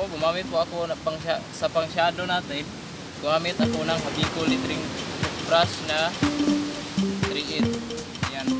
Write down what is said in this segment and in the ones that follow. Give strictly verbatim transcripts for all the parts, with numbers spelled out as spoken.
gumamit po ako na pang, sa pang shadow natin. Gumamit ako ng Habico lettering brush na three eight. Yan po.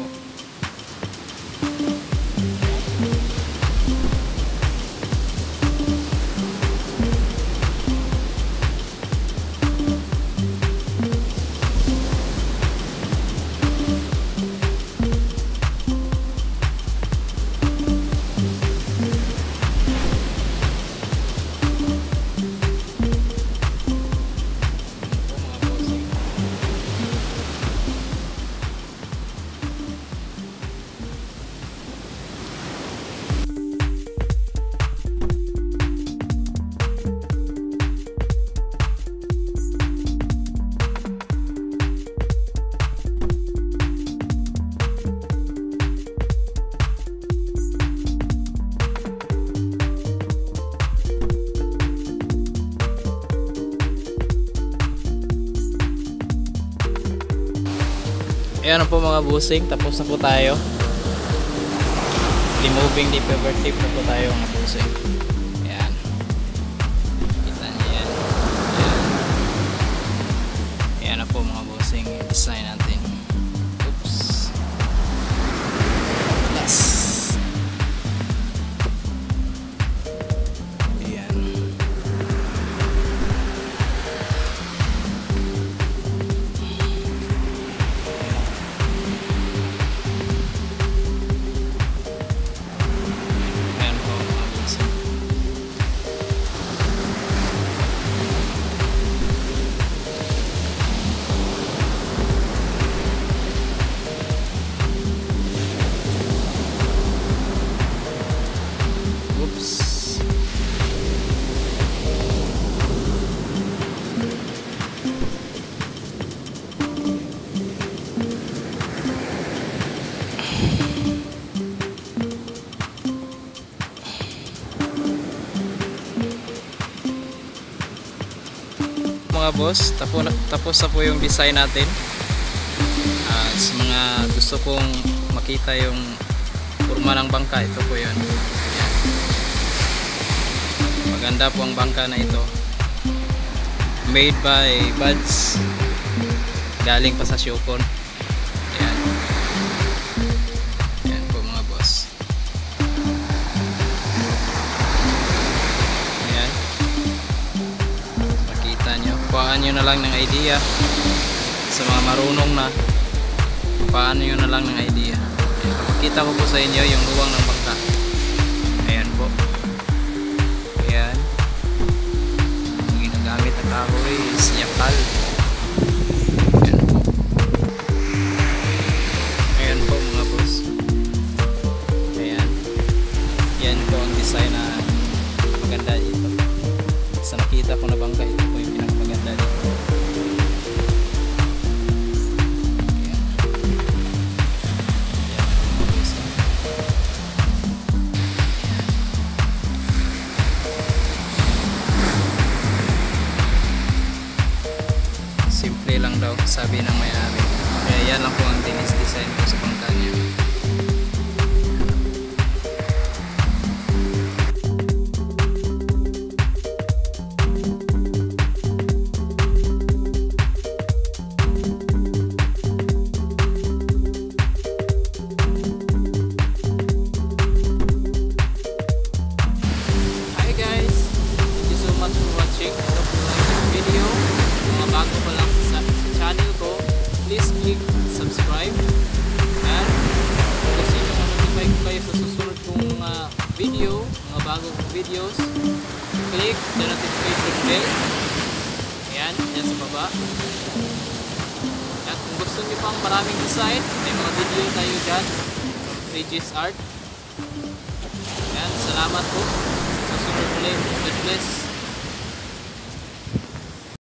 Ayan po mga busing, tapos na po tayo. Removing the paper tip na po tayo mga busing. Ayan. Kita niyo yan. Ayan. Ayan na po mga busing, design natin. Oops. Yes. Ayan. Mga boss, tapos na, tapos na po yung design natin. Uh, sa mga gusto kong makita yung forma ng bangka, ito po yun. Ayan. Maganda po ang bangka na ito, made by Buds, galing pa sa Shokon. Ayan. Ayan po mga boss. Ayan, makita nyo, kuhaan nyo na lang ng idea. Sa mga marunong na, kuhaan nyo na lang ng idea. Pakita ko po sa inyo yung luwang ng bangka. Ayan po. Ayan. Ang ginagamit na kahoy is yakal. Ayan po. Ayan po mga boss. Ayan. Yan po ang design na maganda dito. Sa nakita ko na bangka, ito po yung pinakamaganda dito. Simple lang daw, sabi ng may-ari. Kaya yan lang po ang dinis design ko sa bangka niya. Hi guys, thank you so much for watching. I hope you like this video. Mga bago pa lang sa, sa channel ko, please click subscribe, and kung gusto nyo ma-notify ko kayo sa susunod kong uh, video, mga bagong videos, click the notification bell. Ayan, yan sa baba. At kung gusto nyo pang maraming design, may mga video tayo dyan from Regis Art. Ayan, salamat po. Susunod ulit. God bless.